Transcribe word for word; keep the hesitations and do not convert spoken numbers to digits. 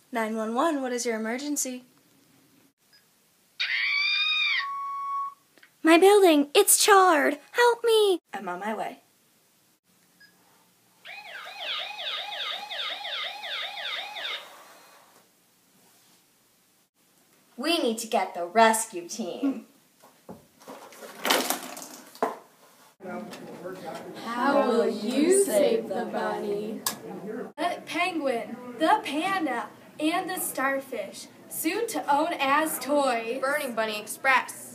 nine one one, what is your emergency? My building, it's charred. Help me. I'm on my way. We need to get the rescue team. How will you save the bunny? The penguin, the panda, and the starfish, soon to own as toys. Burning Bunny Express.